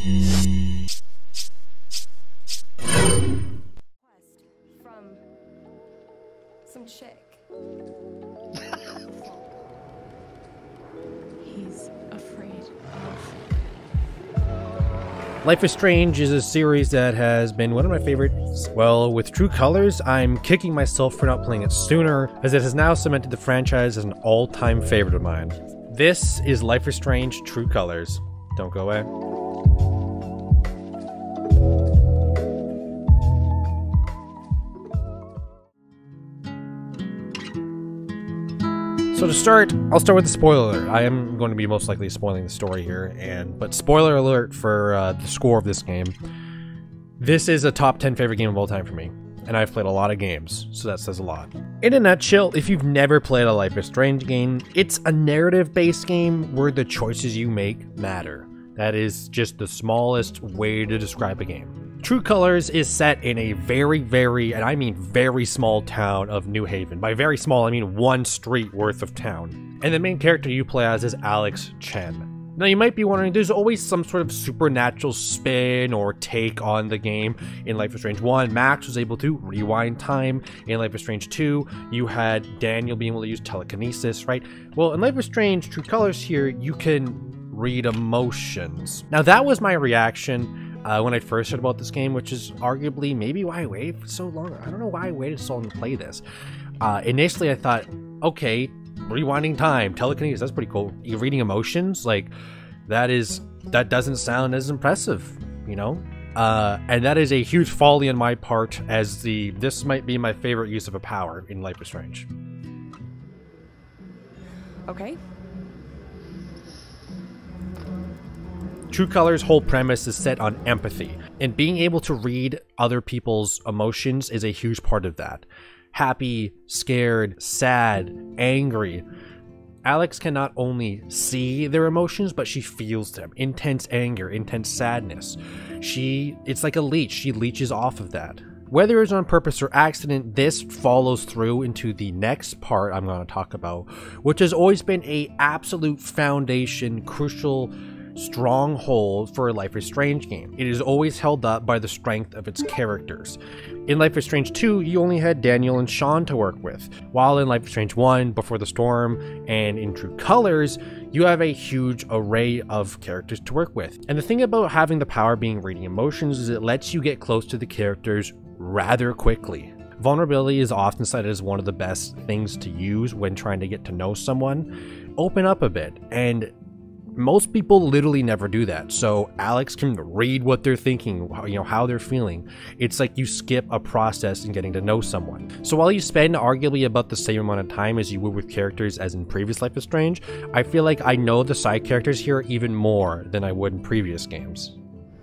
From some chick. He's afraid of... Life is Strange is a series that has been one of my favorites. Well, with True Colors, I'm kicking myself for not playing it sooner, as it has now cemented the franchise as an all-time favorite of mine. This is Life is Strange True Colors. Don't go away. So to start, I'll start with the spoiler alert. I am going to be most likely spoiling the story here, but spoiler alert for the score of this game. This is a top 10 favorite game of all time for me, and I've played a lot of games, so that says a lot. In a nutshell, if you've never played a Life is Strange game, it's a narrative-based game where the choices you make matter. That is just the smallest way to describe a game. True Colors is set in a very, and I mean very small town of New Haven. By very small, I mean one street worth of town. And the main character you play as is Alex Chen. Now you might be wondering, there's always some sort of supernatural spin or take on the game. In Life is Strange 1, Max was able to rewind time. In Life is Strange 2, you had Daniel being able to use telekinesis, right? Well, in Life is Strange True Colors here, you can read emotions. Now that was my reaction when I first heard about this game, which is arguably maybe why I waited for so long. I don't know why I waited so long to play this. Initially I thought, okay, rewinding time, telekinesis, that's pretty cool. You're reading emotions, like that doesn't sound as impressive, you know? And that is a huge folly on my part, as this might be my favorite use of a power in Life is Strange. Okay. True Colors' whole premise is set on empathy, and being able to read other people's emotions is a huge part of that. Happy, scared, sad, angry. Alex can not only see their emotions, but she feels them. Intense anger, intense sadness. It's like a leech. She leeches off of that. Whether it's on purpose or accident, this follows through into the next part I'm going to talk about, which has always been an absolute foundation, crucial stronghold for a Life is Strange game. It is always held up by the strength of its characters. In Life is Strange 2, you only had Daniel and Sean to work with, while in Life is Strange 1, Before the Storm, and in True Colors, you have a huge array of characters to work with. And the thing about having the power being reading emotions is it lets you get close to the characters rather quickly. Vulnerability is often cited as one of the best things to use when trying to get to know someone. Open up a bit, and most people literally never do that. So Alex can read what they're thinking, how they're feeling. It's like you skip a process in getting to know someone. So while you spend arguably about the same amount of time as you would with characters as in previous Life is Strange, I feel like I know the side characters here even more than I would in previous games.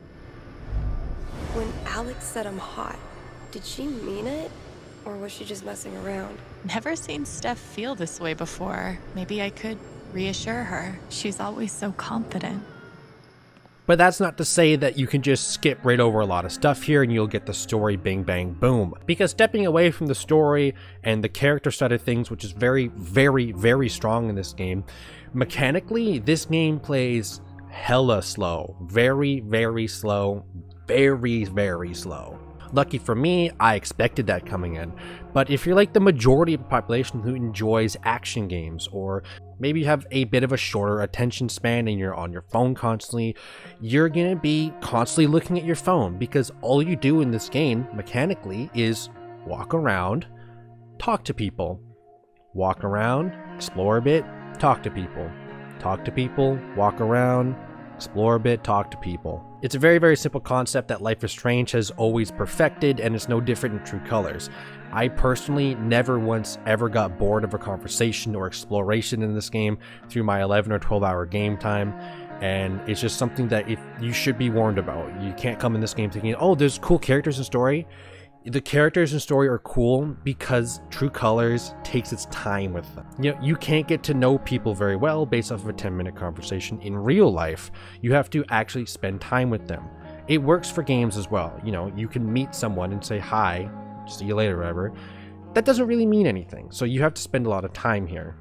When Alex said I'm hot, did she mean it? Or was she just messing around? Never seen Steph feel this way before. Maybe I could reassure her. She's always so confident. But that's not to say that you can just skip right over a lot of stuff here and you'll get the story bing bang boom. Because stepping away from the story and the character side of things, which is very strong in this game, mechanically, this game plays hella slow. Very slow. Very slow. Lucky for me, I expected that coming in. But if you're like the majority of the population who enjoys action games, or maybe you have a bit of a shorter attention span and you're on your phone constantly, you're gonna be constantly looking at your phone, because all you do in this game, mechanically, is walk around, talk to people. Walk around, explore a bit, talk to people. Talk to people, walk around, explore a bit, talk to people. It's a very simple concept that Life is Strange has always perfected, and it's no different in True Colors. I personally never once ever got bored of a conversation or exploration in this game through my 11 or 12 hour game time, and it's just something that you should be warned about. You can't come in this game thinking, oh, there's cool characters and story. The characters and story are cool because True Colors takes its time with them. You can't get to know people very well based off of a 10-minute conversation in real life. You have to actually spend time with them. It works for games as well. You can meet someone and say hi, see you later, whatever. That doesn't really mean anything, so you have to spend a lot of time here.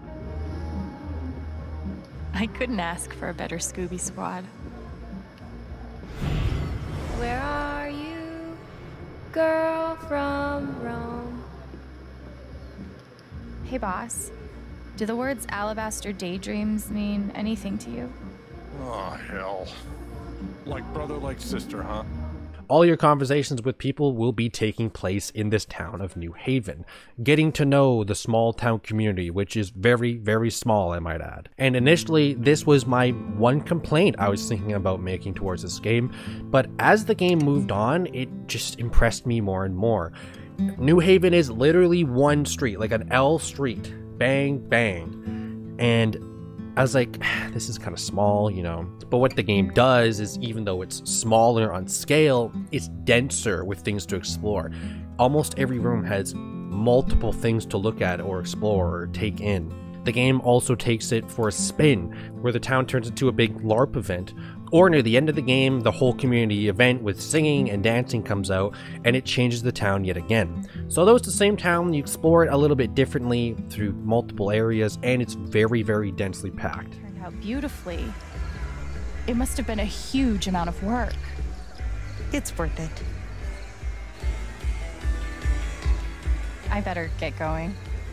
I couldn't ask for a better Scooby Squad. Where are you, girl from Rome? Hey, boss. Do the words Alabaster Daydreams mean anything to you? Oh, hell. Like brother, like sister, huh? All your conversations with people will be taking place in this town of New Haven, getting to know the small town community, which is very, very small, I might add. And initially, this was my one complaint I was thinking about making towards this game, but as the game moved on, it just impressed me more and more. New Haven is literally one street, like an L street. Bang, bang. And I was like, this is kind of small, you know. But what the game does is, even though it's smaller on scale, it's denser with things to explore. Almost every room has multiple things to look at or explore or take in. The game also takes it for a spin, where the town turns into a big LARP event, or near the end of the game, the whole community event with singing and dancing comes out, and it changes the town yet again. So although it's the same town, you explore it a little bit differently through multiple areas, and it's very, very densely packed. Turned out beautifully. It must have been a huge amount of work. It's worth it. I better get going.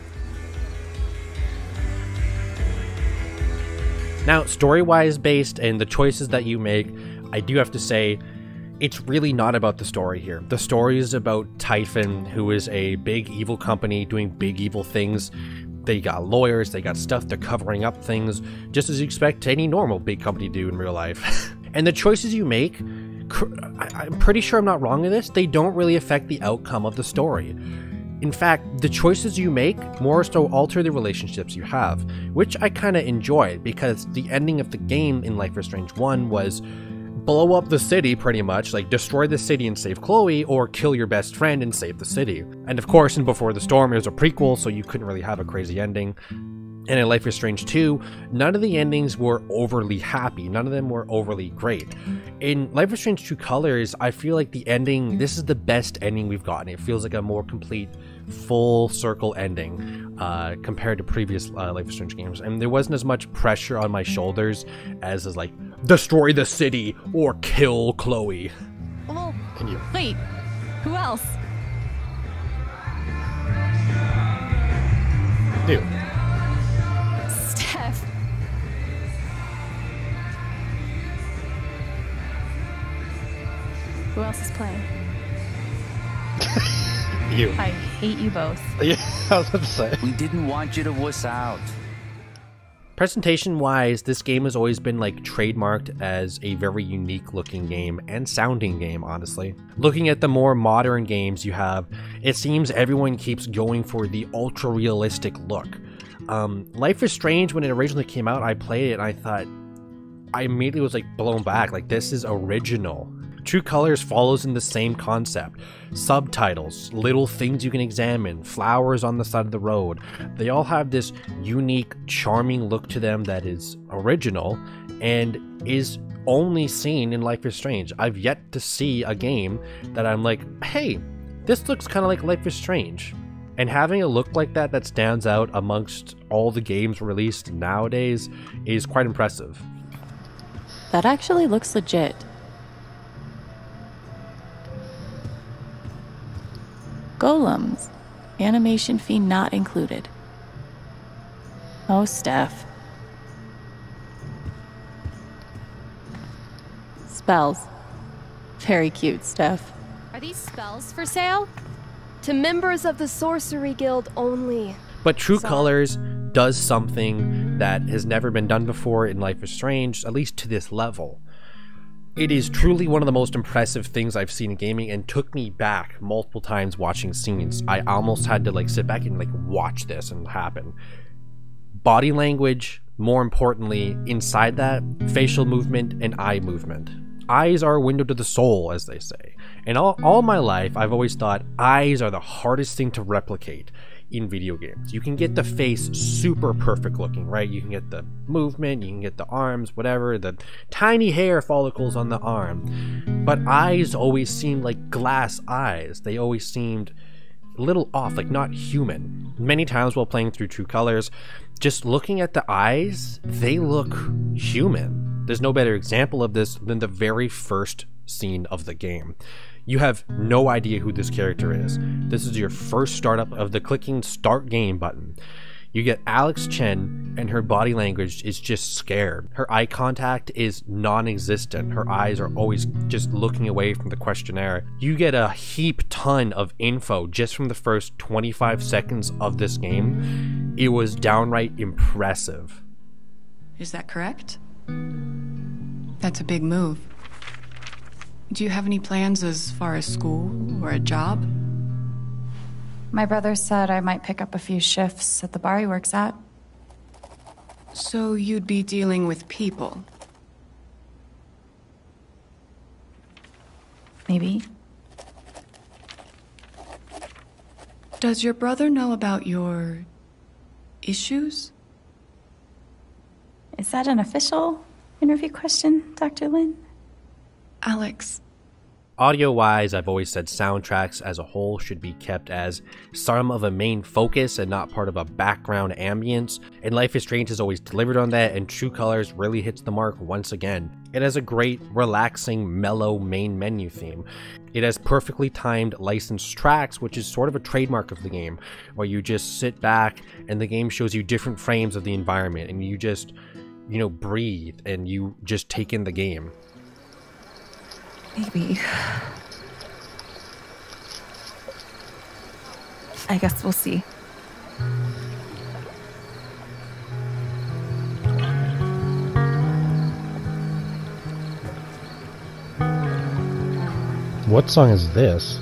Now, story-wise based and the choices that you make, I do have to say, it's really not about the story here. The story is about Typhon, who is a big evil company doing big evil things. They got lawyers, they got stuff, they're covering up things, just as you expect any normal big company to do in real life. And the choices you make, I'm pretty sure I'm not wrong in this, they don't really affect the outcome of the story. In fact, the choices you make more so alter the relationships you have, which I kind of enjoy, because the ending of the game in Life is Strange 1 was blow up the city pretty much, like destroy the city and save Chloe, or kill your best friend and save the city. And of course, in Before the Storm, it was a prequel, so you couldn't really have a crazy ending. And in Life is Strange 2, none of the endings were overly happy. None of them were overly great. In Life is Strange 2 Colors, I feel like the ending, this is the best ending we've gotten. It feels like a more complete, full circle ending compared to previous Life is Strange games. And there wasn't as much pressure on my shoulders as like, destroy the city or kill Chloe. Well, And you. wait, who else? Dude. Steph. Who else is playing? You. I hate you both. Yeah, I was about to say. We didn't want you to wuss out. Presentation wise, this game has always been like trademarked as a very unique looking game and sounding game, honestly. Looking at the more modern games you have, it seems everyone keeps going for the ultra realistic look. Life is Strange, when it originally came out, I played it and I thought, I immediately was like blown back, like this is original. True Colors follows in the same concept. Subtitles, little things you can examine, flowers on the side of the road. They all have this unique, charming look to them that is original and is only seen in Life is Strange. I've yet to see a game that I'm like, hey, this looks kind of like Life is Strange. And having a look like that that stands out amongst all the games released nowadays is quite impressive. That actually looks legit. Golems. Animation fee not included. Oh, Steph. Spells. Very cute, Steph. Are these spells for sale? To members of the Sorcery Guild only. But True Colors does something that has never been done before in Life is Strange, at least to this level. It is truly one of the most impressive things I've seen in gaming, and took me back multiple times watching scenes. I almost had to like sit back and like watch this and happen. Body language, more importantly, inside that, facial movement and eye movement. Eyes are a window to the soul, as they say. And all my life, I've always thought eyes are the hardest thing to replicate in video games. You can get the face super perfect looking, right? You can get the movement, you can get the arms, whatever, the tiny hair follicles on the arm. But eyes always seemed like glass eyes. They always seemed a little off, like not human. Many times while playing through True Colors, just looking at the eyes, they look human. There's no better example of this than the very first scene of the game. You have no idea who this character is. This is your first startup of the clicking start game button. You get Alex Chen, and her body language is just scared. Her eye contact is non-existent. Her eyes are always just looking away from the questionnaire. You get a ton of info just from the first 25 seconds of this game. It was downright impressive. Is that correct? That's a big move. Do you have any plans as far as school or a job? My brother said I might pick up a few shifts at the bar he works at. So you'd be dealing with people? Maybe. Does your brother know about your issues? Is that an official interview question, Dr. Lin? Alex. Audio-wise, I've always said soundtracks as a whole should be kept as some of a main focus and not part of a background ambience, and Life is Strange has always delivered on that, and True Colors really hits the mark once again. It has a great, relaxing, mellow main menu theme. It has perfectly timed licensed tracks, which is sort of a trademark of the game, where you just sit back and the game shows you different frames of the environment, and you just, breathe, and you just take in the game. Maybe. I guess we'll see. What song is this?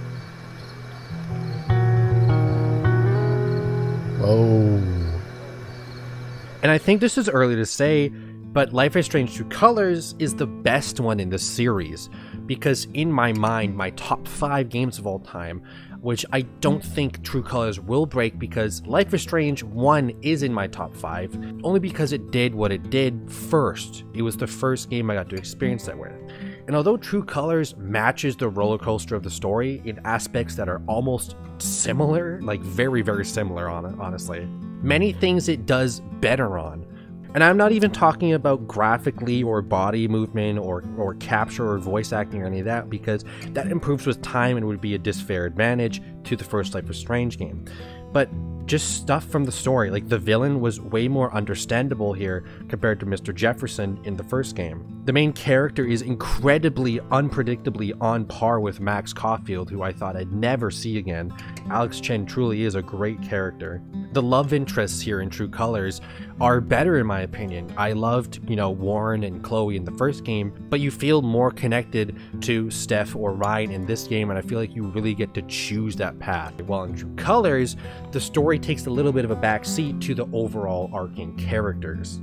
Oh. And I think this is early to say, but Life is Strange True Colors is the best one in the series, because in my mind, my top 5 games of all time, which I don't think True Colors will break because Life is Strange 1 is in my top 5, only because it did what it did first. It was the first game I got to experience that with. And although True Colors matches the roller coaster of the story in aspects that are almost similar, like very, very similar, honestly, many things it does better on. And I'm not even talking about graphically or body movement or capture or voice acting or any of that, because that improves with time and would be a disfair advantage to the first Life is Strange game. But just stuff from the story, like the villain was way more understandable here compared to Mr. Jefferson in the first game. The main character is incredibly unpredictably on par with Max Caulfield, who I thought I'd never see again. Alex Chen truly is a great character. The love interests here in True Colors are better in my opinion. I loved, Warren and Chloe in the first game, but you feel more connected to Steph or Ryan in this game, and I feel like you really get to choose that path. While in True Colors, the story takes a little bit of a backseat to the overall arcing characters.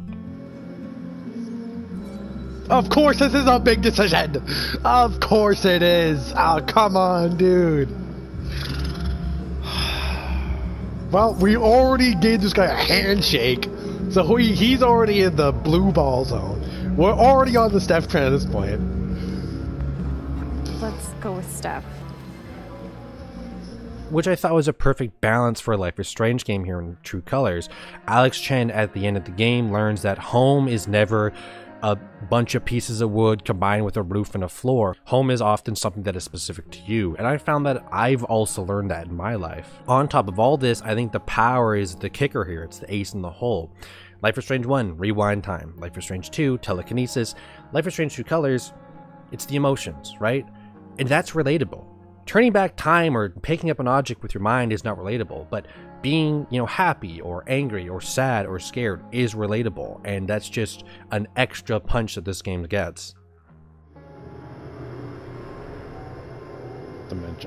Of course this is a big decision! Of course it is! Oh, come on, dude! Well, we already gave this guy a handshake, so he's already in the blue ball zone. We're already on the Steph train at this point. Let's go with Steph. Which I thought was a perfect balance for a Life is Strange game here in True Colors. Alex Chen at the end of the game learns that home is never a bunch of pieces of wood combined with a roof and a floor. Home is often something that is specific to you, and I found that I've also learned that in my life. On top of all this, I think the power is the kicker here. It's the ace in the hole. Life is Strange 1, rewind time. Life is Strange 2, telekinesis. Life is Strange True Colors, it's the emotions, right? And that's relatable. Turning back time or picking up an object with your mind is not relatable, but being, happy or angry or sad or scared is relatable, and that's just an extra punch that this game gets. Dementia.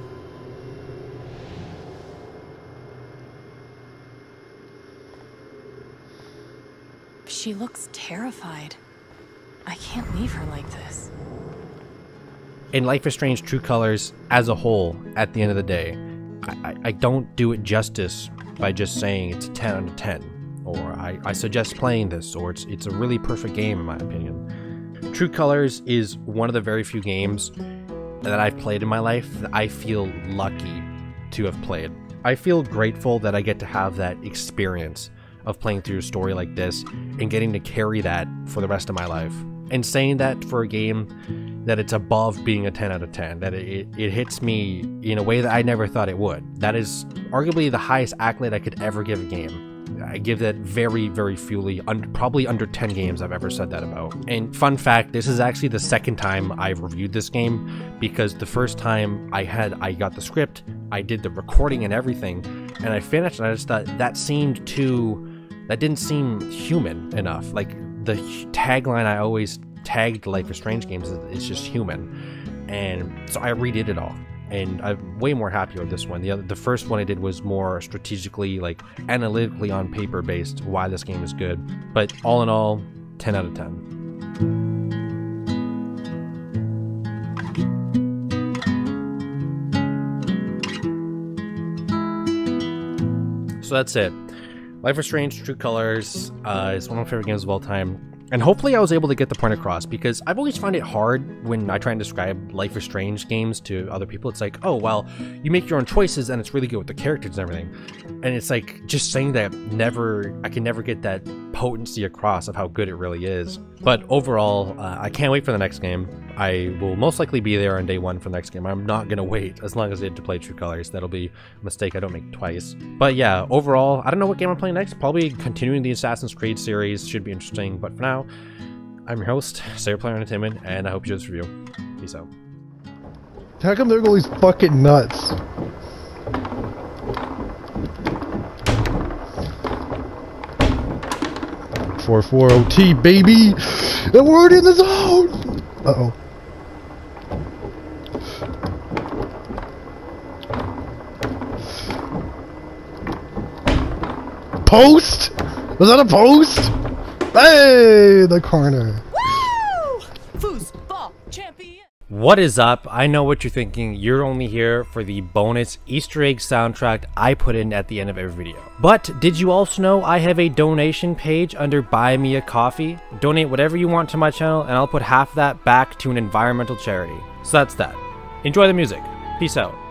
She looks terrified. I can't leave her like this. In Life is Strange True Colors as a whole, at the end of the day, I don't do it justice by just saying it's a 10 out of 10, or I suggest playing this, or it's a really perfect game in my opinion. True Colors is one of the very few games that I've played in my life that I feel lucky to have played. I feel grateful that I get to have that experience of playing through a story like this and getting to carry that for the rest of my life. And saying that for a game that it's above being a 10 out of 10, that it hits me in a way that I never thought it would. That is arguably the highest accolade I could ever give a game. I give that very, very fewly, probably under 10 games I've ever said that about. And fun fact, this is actually the second time I've reviewed this game, because the first time I got the script, I did the recording and everything, and I finished and I just thought that didn't seem human enough. Like, the tagline I always tagged Life is Strange games is just human. And so I redid it all. And I'm way more happy with this one. The first one I did was more strategically, like analytically on paper based why this game is good. But all in all, 10 out of 10. So that's it. Life is Strange True Colors is one of my favorite games of all time. And hopefully I was able to get the point across, because I've always found it hard when I try and describe Life is Strange games to other people. It's like, oh, well, you make your own choices and it's really good with the characters and everything. And it's like, just saying that I can never get that potency across of how good it really is. But overall, I can't wait for the next game. I will most likely be there on day one for the next game. I'm not going to wait as long as I had to play True Colors. That'll be a mistake I don't make twice. But yeah, overall, I don't know what game I'm playing next. Probably continuing the Assassin's Creed series. Should be interesting. But for now, I'm your host, Sayer Player Entertainment, and I hope you enjoy this review. Peace out. How come they're all these fucking nuts? .44 OT, baby! And we're already in the zone! Uh-oh. Post? Was that a post? Hey, the corner. Woo! Foosball champion. What is up? I know what you're thinking. You're only here for the bonus Easter egg soundtrack I put in at the end of every video. But did you also know I have a donation page under Buy Me a Coffee? Donate whatever you want to my channel and I'll put half of that back to an environmental charity. So that's that. Enjoy the music. Peace out.